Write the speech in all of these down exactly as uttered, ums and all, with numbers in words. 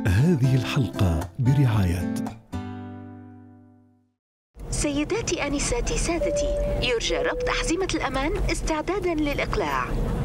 هذه الحلقة برعاية سيداتي آنساتي سادتي، يرجى ربط أحزمة الأمان استعدادا للإقلاع.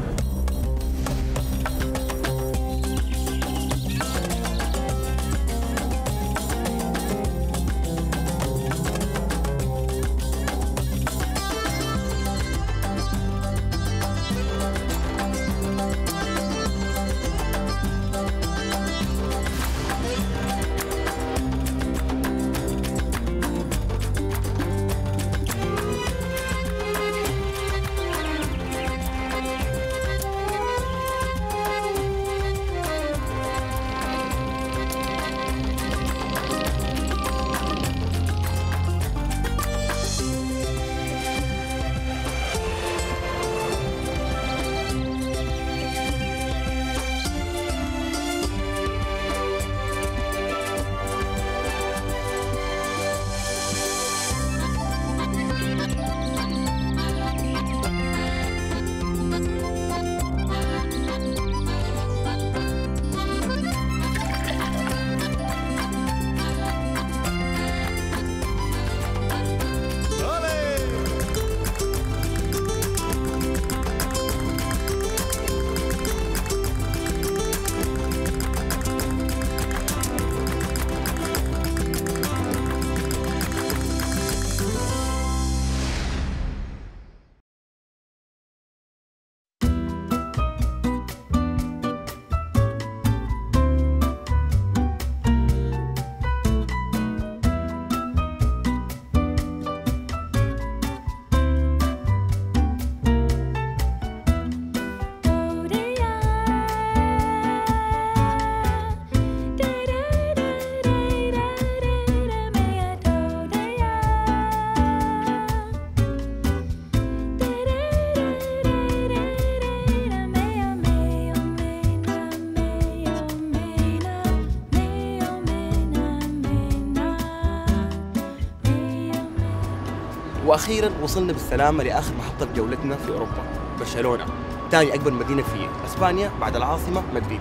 واخيرا وصلنا بالسلامه لاخر محطه بجولتنا في اوروبا، برشلونه، ثاني اكبر مدينه في اسبانيا بعد العاصمه مدريد.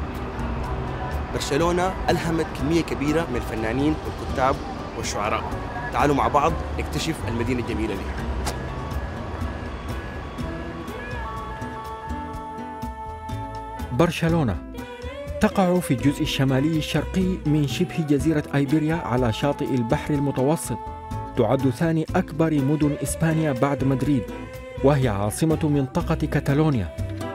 برشلونه الهمت كميه كبيره من الفنانين والكتاب والشعراء. تعالوا مع بعض نكتشف المدينه الجميله دي. برشلونه تقع في الجزء الشمالي الشرقي من شبه جزيره ايبيريا على شاطئ البحر المتوسط. تعد ثاني أكبر مدن إسبانيا بعد مدريد، وهي عاصمة منطقة كاتالونيا.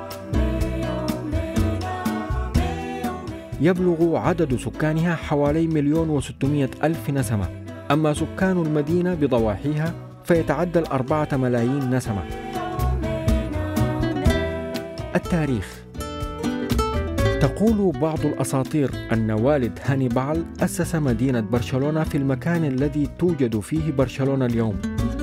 يبلغ عدد سكانها حوالي مليون وستمائة ألف نسمة، أما سكان المدينة بضواحيها فيتعدى الأربعة ملايين نسمة. التاريخ: تقول بعض الأساطير أن والد هانيبال أسس مدينة برشلونة في المكان الذي توجد فيه برشلونة اليوم.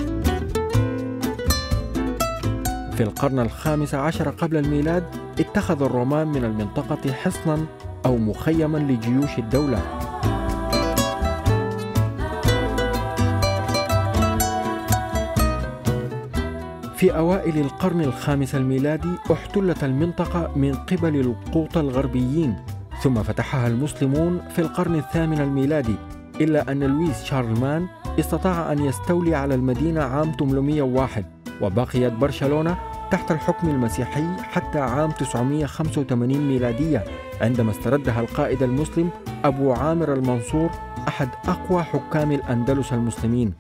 في القرن الخامس عشر قبل الميلاد اتخذ الرومان من المنطقة حصناً أو مخيماً لجيوش الدولة. في أوائل القرن الخامس الميلادي احتلت المنطقة من قبل القوط الغربيين، ثم فتحها المسلمون في القرن الثامن الميلادي، إلا أن لويس شارلمان استطاع أن يستولي على المدينة عام ثمانمائة وواحد، وبقيت برشلونة تحت الحكم المسيحي حتى عام تسعمائة وخمسة وثمانين ميلادية، عندما استردها القائد المسلم أبو عامر المنصور، أحد أقوى حكام الأندلس المسلمين.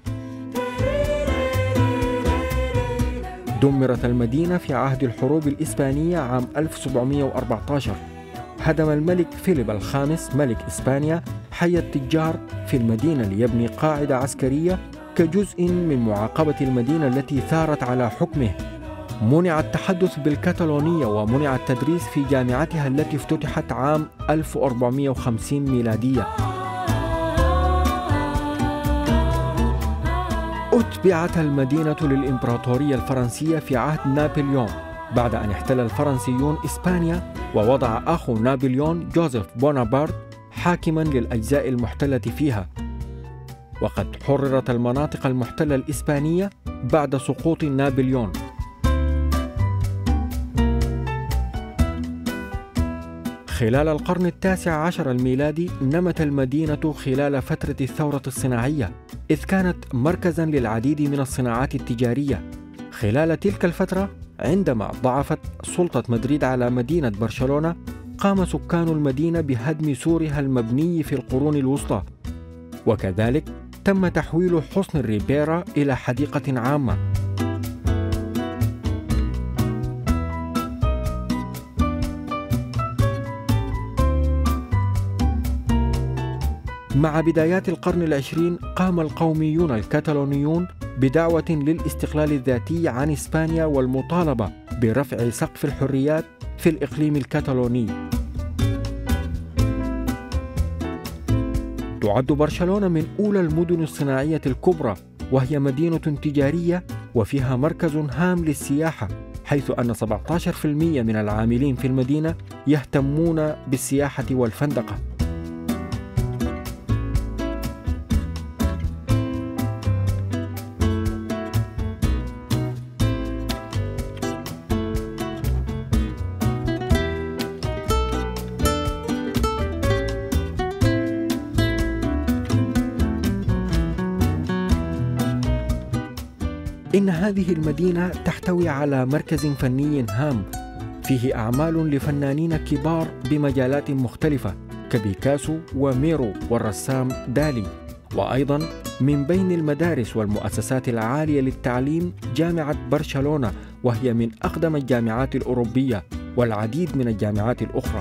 دمرت المدينة في عهد الحروب الإسبانية عام ألف وسبعمائة وأربعة عشر. هدم الملك فيليب الخامس ملك إسبانيا حي التجار في المدينة ليبني قاعدة عسكرية كجزء من معاقبة المدينة التي ثارت على حكمه. منع التحدث بالكتالونية ومنع التدريس في جامعتها التي افتتحت عام ألف وأربعمائة وخمسين ميلادية. أتبعت المدينة للإمبراطورية الفرنسية في عهد نابليون بعد أن احتل الفرنسيون إسبانيا، ووضع أخو نابليون جوزيف بونابرت حاكماً للأجزاء المحتلة فيها. وقد حررت المناطق المحتلة الإسبانية بعد سقوط نابليون. خلال القرن التاسع عشر الميلادي نمت المدينة خلال فترة الثورة الصناعية، إذ كانت مركزاً للعديد من الصناعات التجارية. خلال تلك الفترة عندما ضعفت سلطة مدريد على مدينة برشلونة، قام سكان المدينة بهدم سورها المبني في القرون الوسطى، وكذلك تم تحويل حصن الريبيرا إلى حديقة عامة. مع بدايات القرن العشرين قام القوميون الكتالونيون بدعوة للاستقلال الذاتي عن إسبانيا والمطالبة برفع سقف الحريات في الإقليم الكتالوني. تعد برشلونة من أولى المدن الصناعية الكبرى، وهي مدينة تجارية وفيها مركز هام للسياحة، حيث أن سبعة عشر بالمئة من العاملين في المدينة يهتمون بالسياحة والفندقة. إن هذه المدينة تحتوي على مركز فني هام فيه أعمال لفنانين كبار بمجالات مختلفة كبيكاسو وميرو والرسام دالي. وأيضاً من بين المدارس والمؤسسات العالية للتعليم جامعة برشلونة، وهي من أقدم الجامعات الأوروبية، والعديد من الجامعات الأخرى.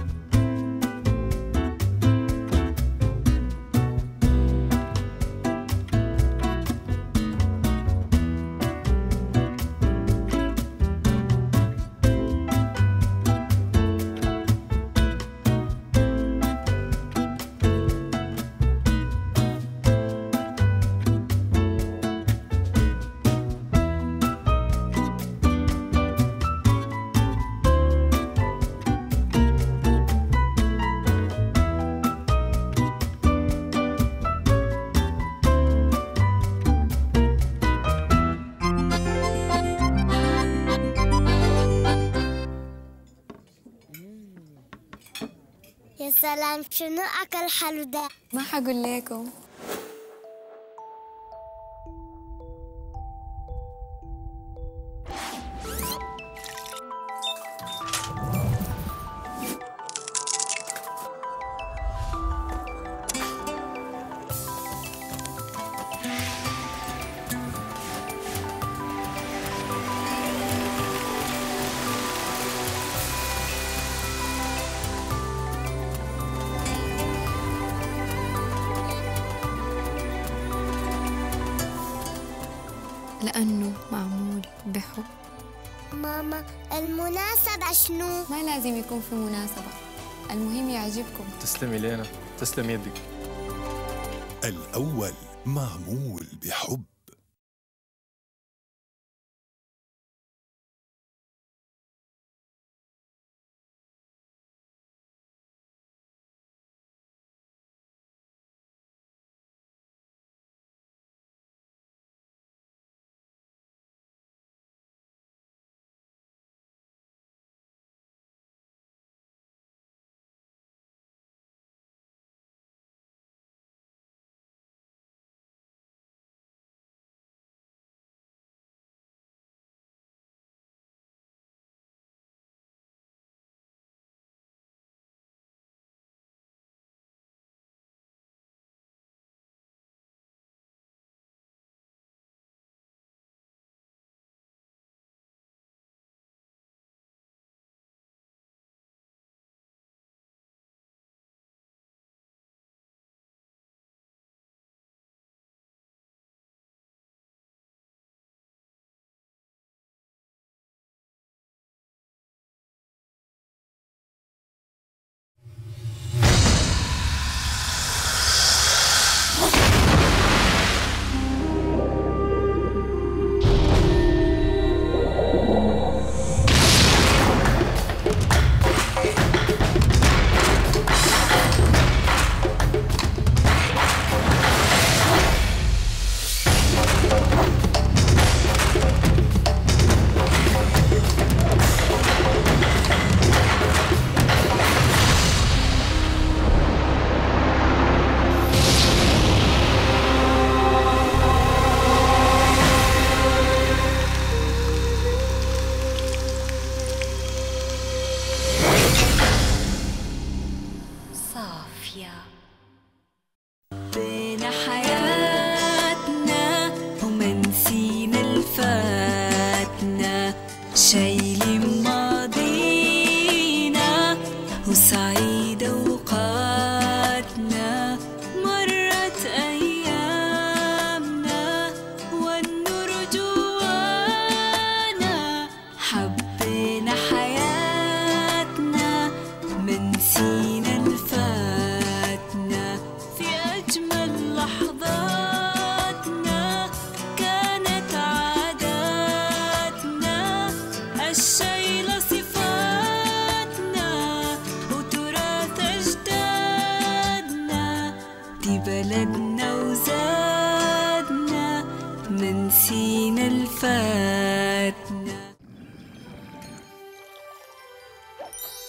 يا سلام، شنو أكل حلو ده؟ ما حقول لكم. لأنه معمول بحب. ماما، المناسبة شنو؟ ما لازم يكون في مناسبة، المهم يعجبكم. تسلمي لينا، تسلم يدك. الأول معمول بحب.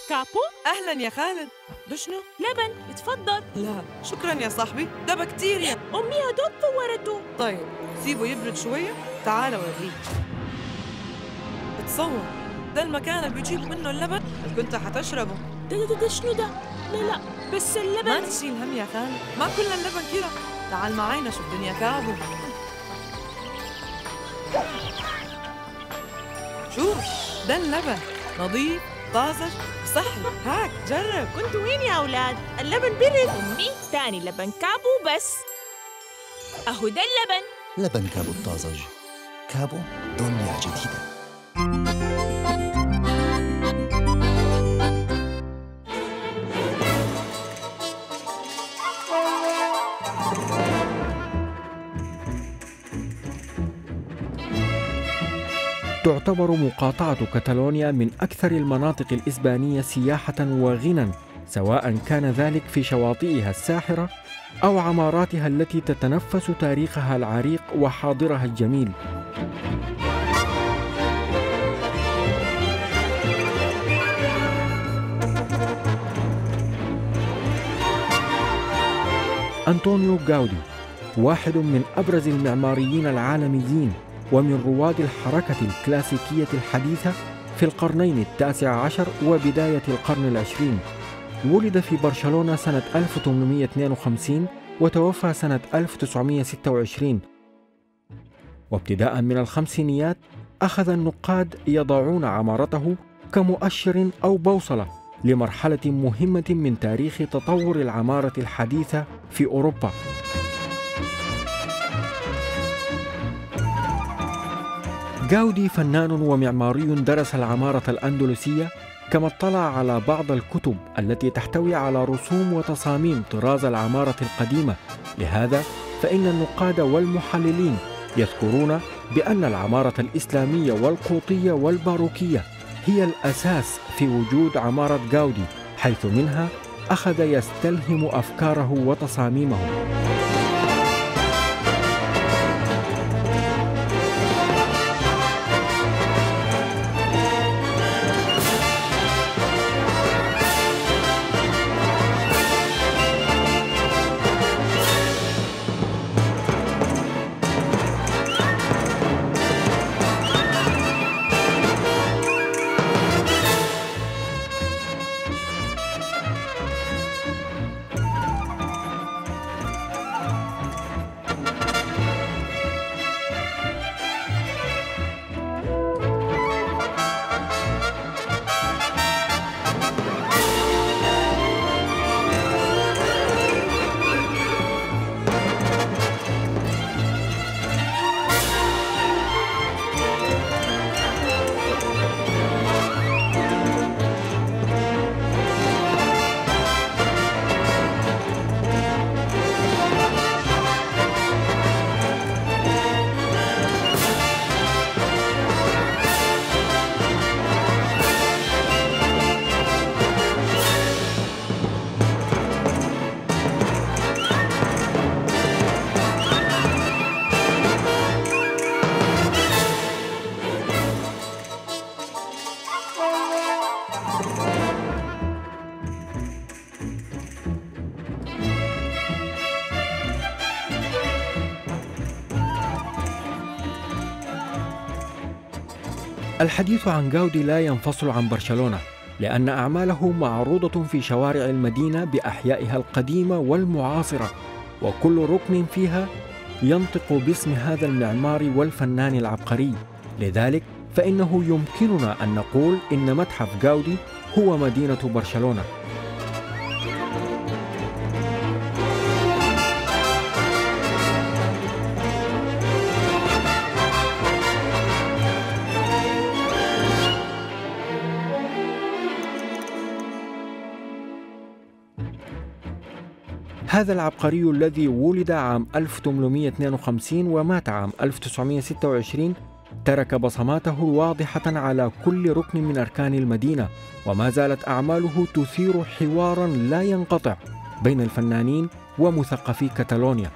كابو؟ أهلاً يا خالد. ده شنو؟ لبن، اتفضل. لا شكراً يا صاحبي، ده بكتيريا. أمي هدول فورته. طيب سيبه يبرد شوية، تعال أوريك. تصور ده المكان اللي بيجيب منه اللبن اللي كنت حتشربه. ده ده ده شنو ده؟ لا لا بس اللبن. ما تشيل هم يا خالد، ما كل اللبن كده. تعال معانا شوف دنيا كابو. شوف ده اللبن نظيف طازج صحي، هاك جرب. كنتوا وين يا أولاد؟ اللبن برد. أمي تاني لبن كابو بس. أهو ده اللبن. لبن كابو الطازج. كابو دنيا جديدة. تعتبر مقاطعة كتالونيا من أكثر المناطق الإسبانية سياحة وغنى، سواء كان ذلك في شواطئها الساحرة أو عماراتها التي تتنفس تاريخها العريق وحاضرها الجميل. أنطونيو غاودي واحد من أبرز المعماريين العالميين ومن رواد الحركة الكلاسيكية الحديثة في القرنين التاسع عشر وبداية القرن العشرين. ولد في برشلونة سنة ألف وثمانمائة واثنين وخمسين وتوفى سنة ألف وتسعمائة وستة وعشرين. وابتداء من الخمسينيات أخذ النقاد يضعون عمارته كمؤشر أو بوصلة لمرحلة مهمة من تاريخ تطور العمارة الحديثة في أوروبا. غاودي فنان ومعماري درس العمارة الأندلسية، كما اطلع على بعض الكتب التي تحتوي على رسوم وتصاميم طراز العمارة القديمة. لهذا فإن النقاد والمحللين يذكرون بأن العمارة الإسلامية والقوطية والباروكية هي الأساس في وجود عمارة غاودي، حيث منها أخذ يستلهم أفكاره وتصاميمه. الحديث عن غاودي لا ينفصل عن برشلونة، لأن أعماله معروضة في شوارع المدينة بأحيائها القديمة والمعاصرة، وكل ركن فيها ينطق باسم هذا المعمار والفنان العبقري. لذلك فإنه يمكننا أن نقول إن متحف غاودي هو مدينة برشلونة. هذا العبقري الذي ولد عام ألف وثمانمائة واثنين وخمسين ومات عام ألف وتسعمائة وستة وعشرين ترك بصماته واضحة على كل ركن من أركان المدينة، وما زالت أعماله تثير حوارا لا ينقطع بين الفنانين ومثقفي كتالونيا.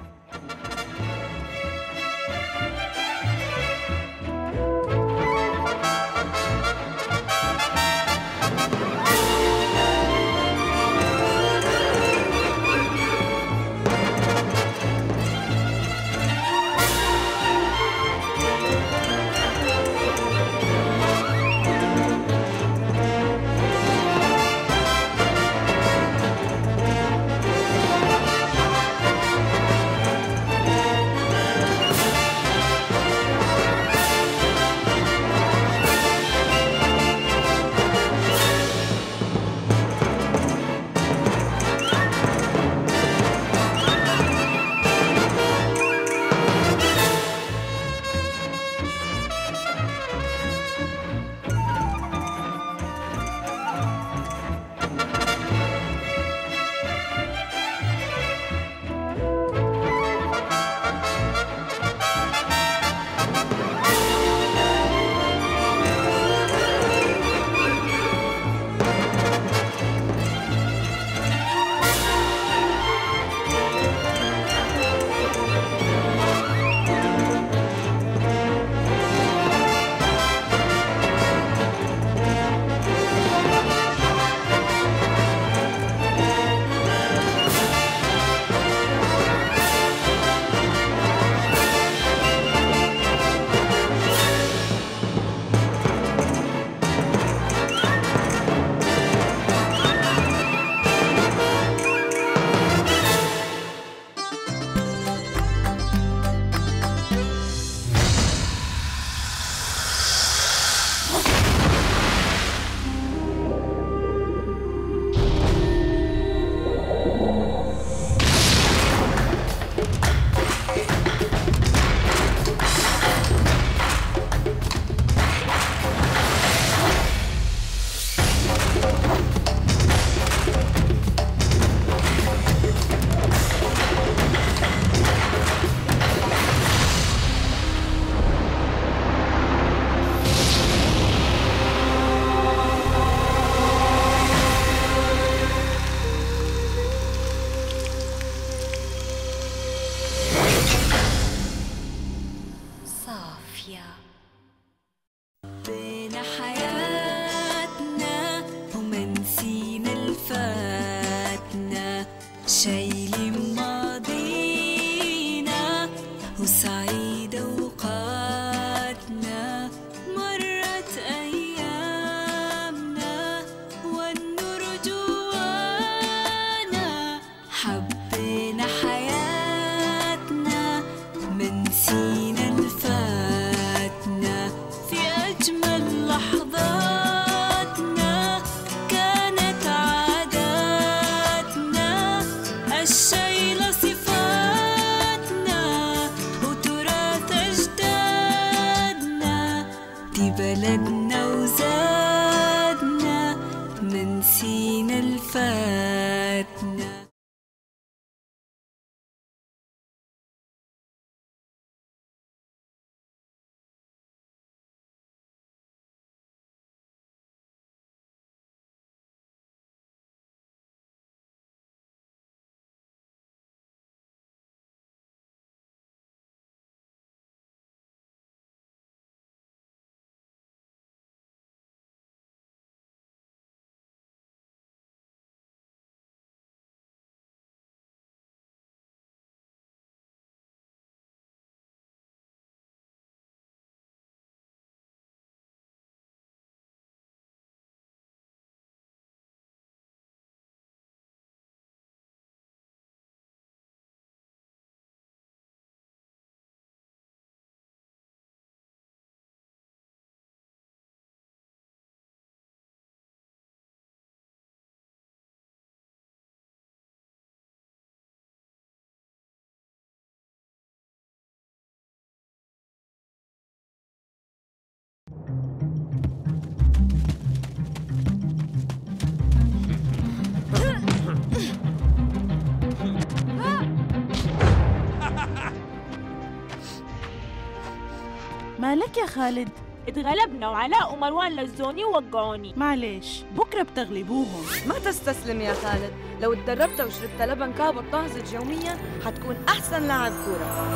مالك يا خالد؟ اتغلبنا وعلاء ومروان لزوني ووقعوني. معلش بكرة بتغلبوهم. ما تستسلم يا خالد، لو اتدربت وشربت لبن كابو الطازج يوميا حتكون أحسن لاعب كورة.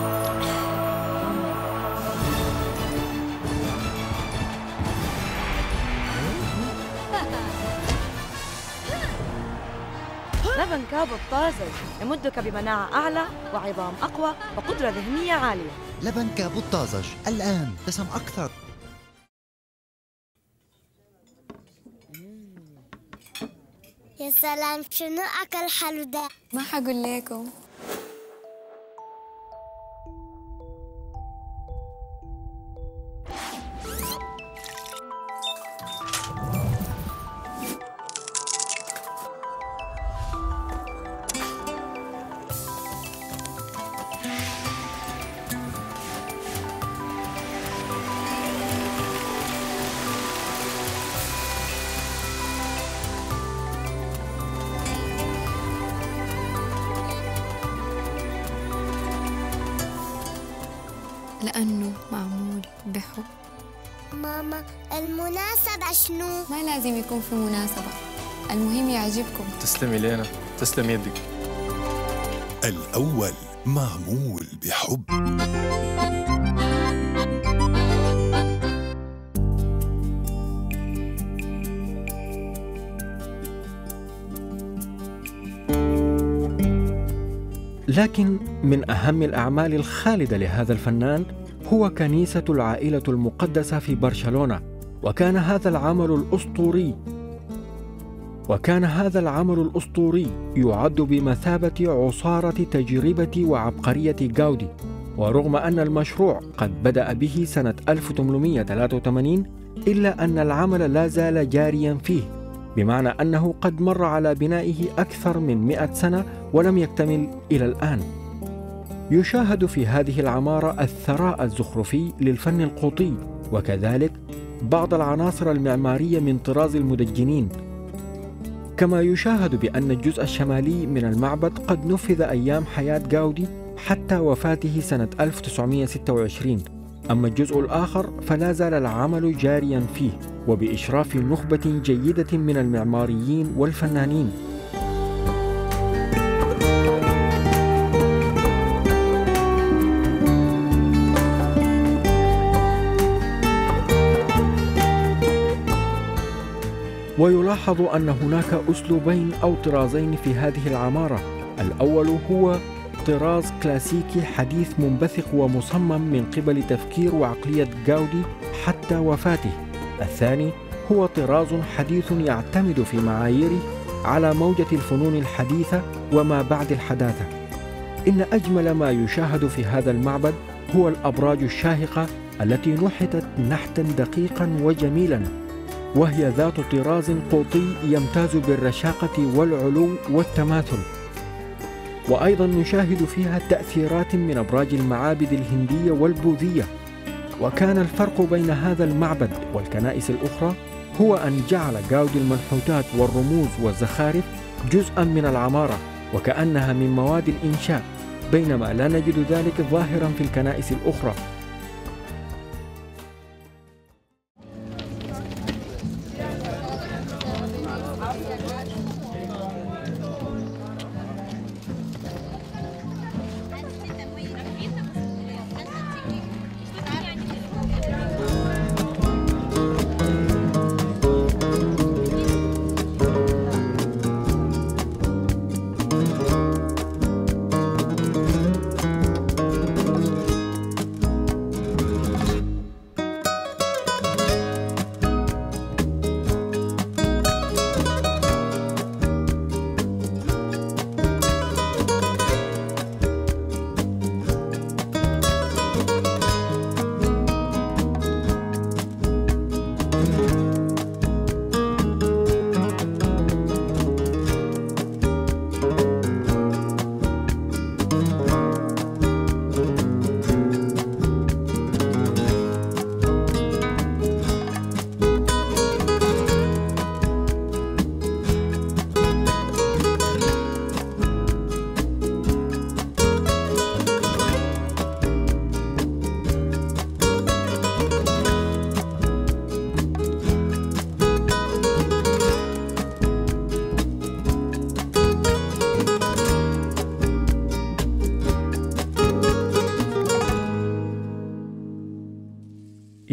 لبن كابو الطازج يمدك بمناعة أعلى وعظام أقوى وقدرة ذهنية عالية. لبن كابو الطازج الآن دسم أكثر. يا سلام شنو أكل حلو ده؟ ما حقول لكم. لأنه معمول بحب. ماما المناسبة شنو؟ ما لازم يكون في مناسبة، المهم يعجبكم. تسلمي لينا، تسلم يدك. الأول معمول بحب. لكن من أهم الأعمال الخالدة لهذا الفنان هو كنيسة العائلة المقدسة في برشلونة، وكان هذا العمل الأسطوري وكان هذا العمل الأسطوري يعد بمثابة عصارة تجربة وعبقرية غاودي. ورغم أن المشروع قد بدأ به سنة ألف وثمانمائة وثلاثة وثمانين إلا أن العمل لا زال جاريا فيه، بمعنى أنه قد مر على بنائه أكثر من مئة سنة ولم يكتمل إلى الآن. يشاهد في هذه العمارة الثراء الزخرفي للفن القوطي، وكذلك بعض العناصر المعمارية من طراز المدجنين. كما يشاهد بأن الجزء الشمالي من المعبد قد نفذ أيام حياة غاودي حتى وفاته سنة ألف وتسعمائة وستة وعشرين، أما الجزء الآخر فلا زال العمل جاريا فيه وبإشراف نخبة جيدة من المعماريين والفنانين. ويلاحظ أن هناك أسلوبين أو طرازين في هذه العمارة. الأول هو طراز كلاسيكي حديث منبثق ومصمم من قبل تفكير وعقلية غاودي حتى وفاته. الثاني هو طراز حديث يعتمد في معاييره على موجة الفنون الحديثة وما بعد الحداثة. إن أجمل ما يشاهد في هذا المعبد هو الأبراج الشاهقة التي نحتت نحتا دقيقا وجميلا، وهي ذات طراز قوطي يمتاز بالرشاقة والعلو والتماثل. وأيضا نشاهد فيها تأثيرات من أبراج المعابد الهندية والبوذية. وكان الفرق بين هذا المعبد والكنائس الأخرى هو أن جعل غاودي المنحوتات والرموز والزخارف جزءا من العمارة وكأنها من مواد الإنشاء، بينما لا نجد ذلك ظاهرا في الكنائس الأخرى.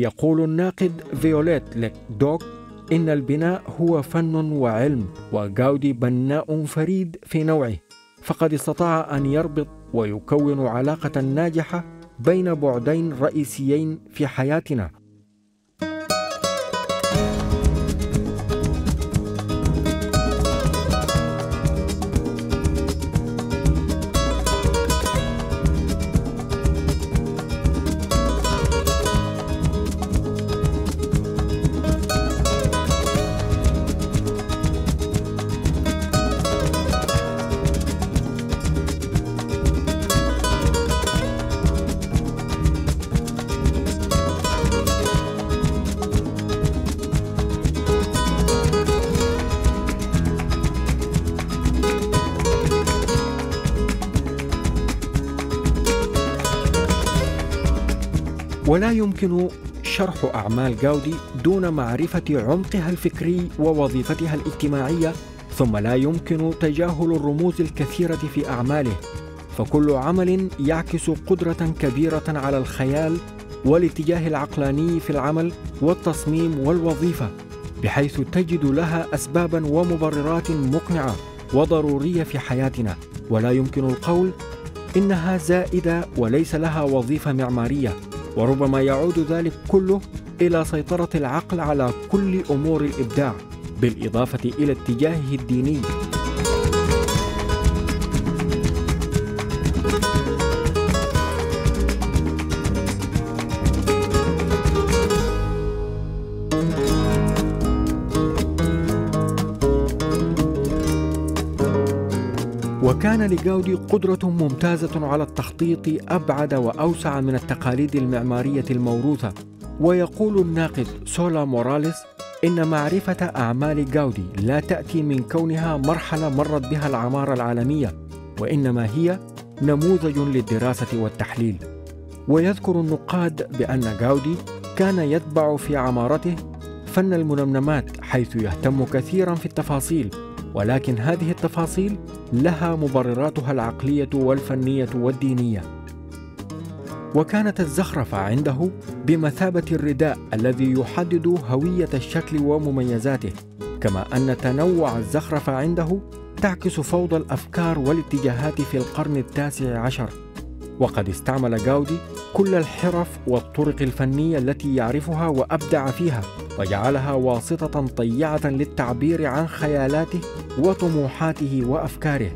يقول الناقد فيوليت ليك دوك إن البناء هو فن وعلم، وغاودي بناء فريد في نوعه، فقد استطاع أن يربط ويكون علاقة ناجحة بين بعدين رئيسيين في حياتنا. ولا يمكن شرح أعمال غاودي دون معرفة عمقها الفكري ووظيفتها الاجتماعية، ثم لا يمكن تجاهل الرموز الكثيرة في أعماله، فكل عمل يعكس قدرة كبيرة على الخيال والاتجاه العقلاني في العمل والتصميم والوظيفة، بحيث تجد لها أسبابا ومبررات مقنعة وضرورية في حياتنا، ولا يمكن القول إنها زائدة وليس لها وظيفة معمارية، وربما يعود ذلك كله إلى سيطرة العقل على كل أمور الإبداع، بالإضافة إلى اتجاهه الديني. وكان لغاودي قدرة ممتازة على التخطيط أبعد وأوسع من التقاليد المعمارية الموروثة، ويقول الناقد سولا موراليس إن معرفة أعمال غاودي لا تأتي من كونها مرحلة مرت بها العمارة العالمية، وإنما هي نموذج للدراسة والتحليل. ويذكر النقاد بأن غاودي كان يتبع في عمارته فن المنمنمات، حيث يهتم كثيرا في التفاصيل، ولكن هذه التفاصيل لها مبرراتها العقلية والفنية والدينية. وكانت الزخرفة عنده بمثابة الرداء الذي يحدد هوية الشكل ومميزاته، كما أن تنوع الزخرفة عنده تعكس فوضى الأفكار والاتجاهات في القرن التاسع عشر. وقد استعمل غاودي كل الحرف والطرق الفنية التي يعرفها وأبدع فيها، وجعلها واسطة طيعة للتعبير عن خيالاته وطموحاته وأفكاره.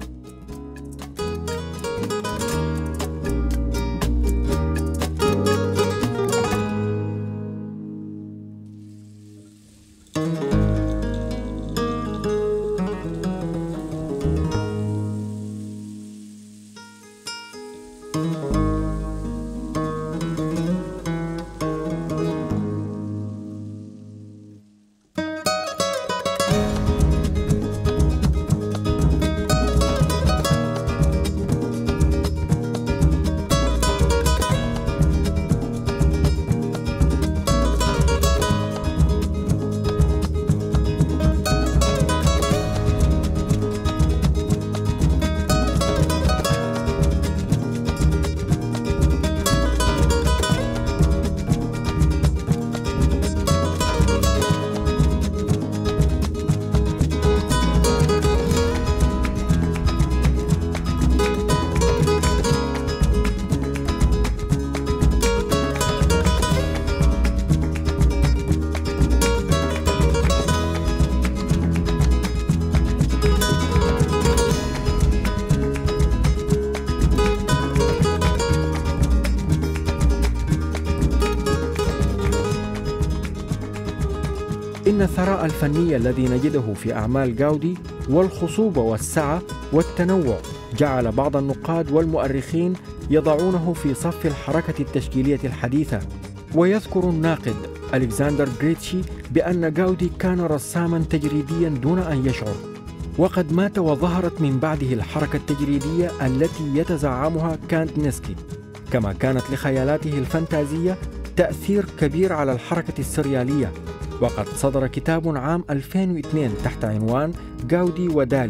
إن الثراء الفني الذي نجده في أعمال غاودي والخصوبة والسعة والتنوع جعل بعض النقاد والمؤرخين يضعونه في صف الحركة التشكيلية الحديثة. ويذكر الناقد ألكسندر غريتشي بأن غاودي كان رساما تجريديا دون أن يشعر، وقد مات وظهرت من بعده الحركة التجريدية التي يتزعمها كاندينسكي، كما كانت لخيالاته الفانتازية تأثير كبير على الحركة السريالية. وقد صدر كتاب عام ألفين واثنين تحت عنوان غاودي ودالي،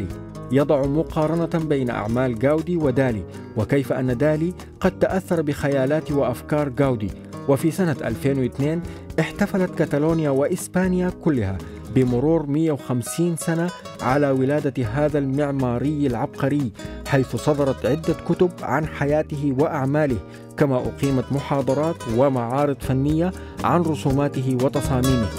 يضع مقارنة بين أعمال غاودي ودالي، وكيف أن دالي قد تأثر بخيالات وأفكار غاودي. وفي سنة ألفين واثنين احتفلت كاتالونيا وإسبانيا كلها بمرور مئة وخمسين سنة على ولادة هذا المعماري العبقري، حيث صدرت عدة كتب عن حياته وأعماله، كما أقيمت محاضرات ومعارض فنية عن رسوماته وتصاميمه.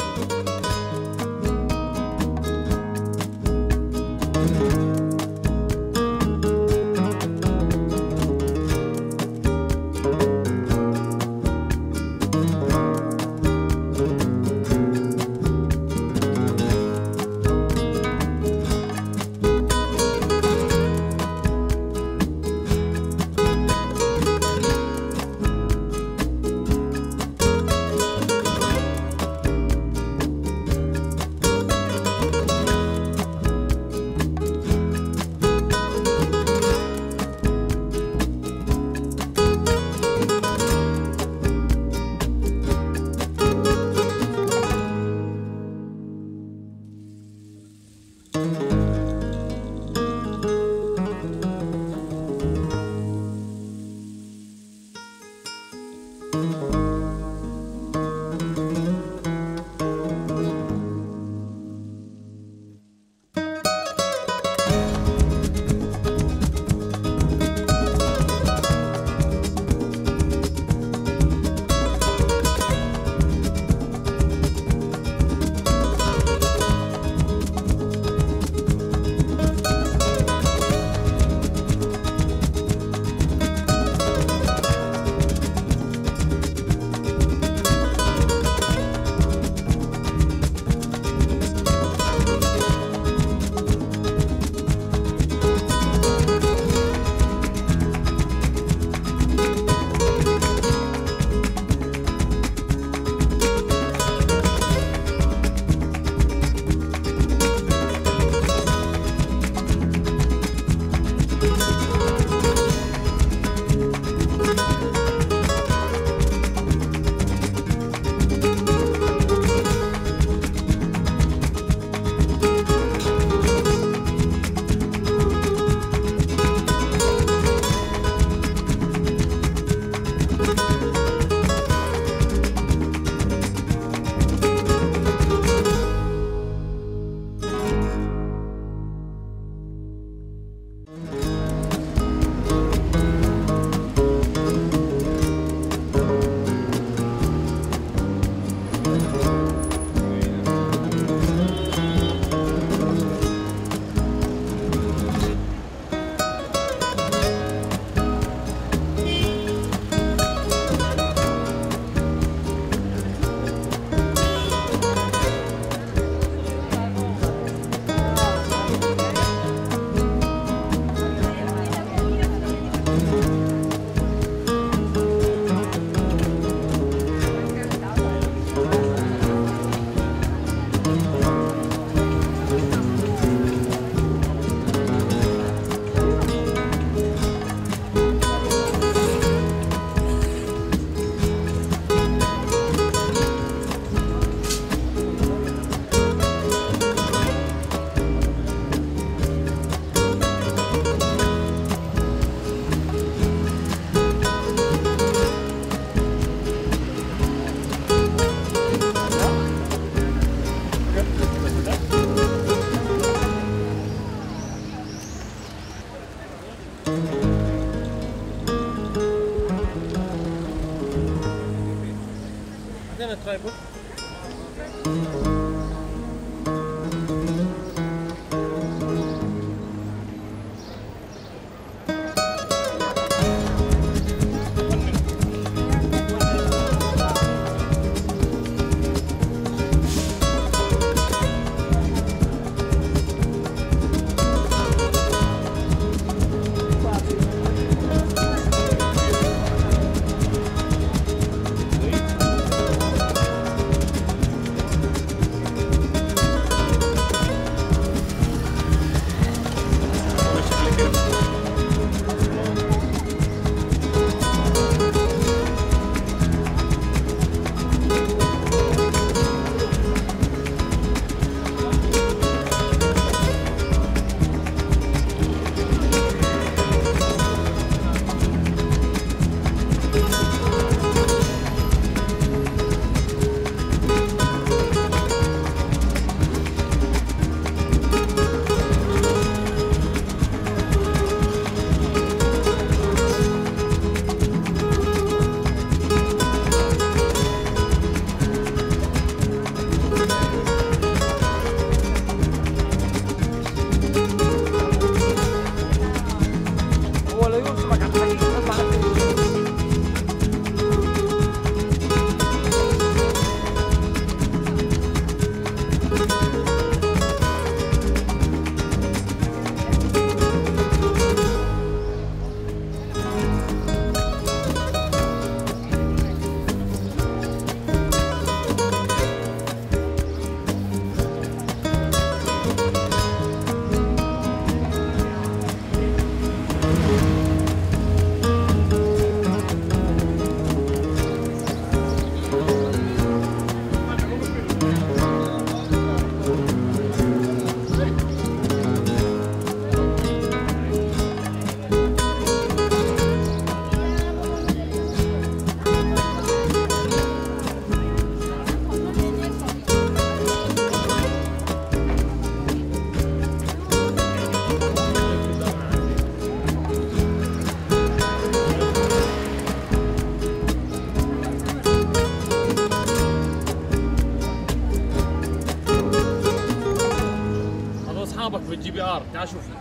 اصحابك بالجي بي ار، تعال شوفنا.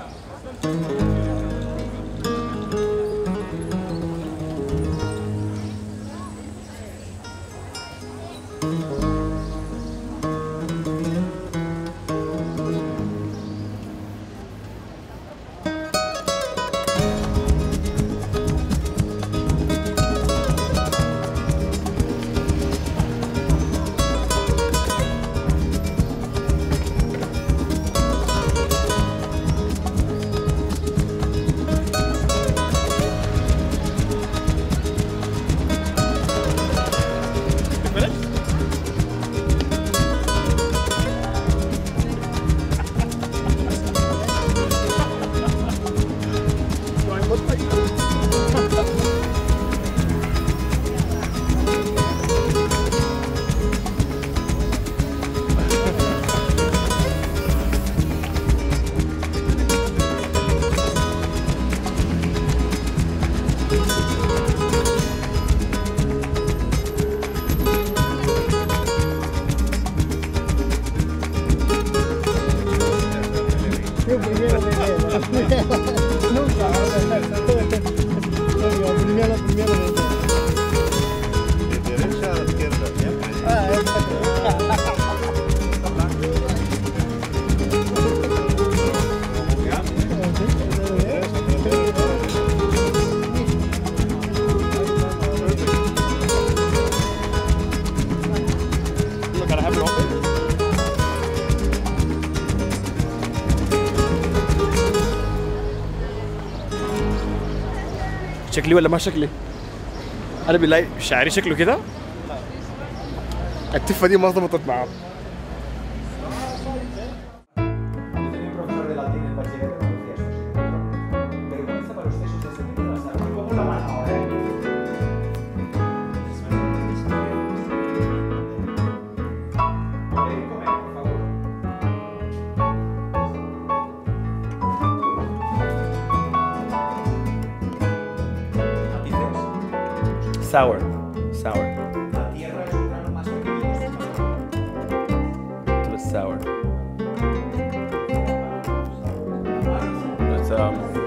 شكلي ولا ما شكلي؟ انا بالله شعري شكله كده؟ التفه دي ما ضبطت معاه. Sour, sour. It was sour. But um.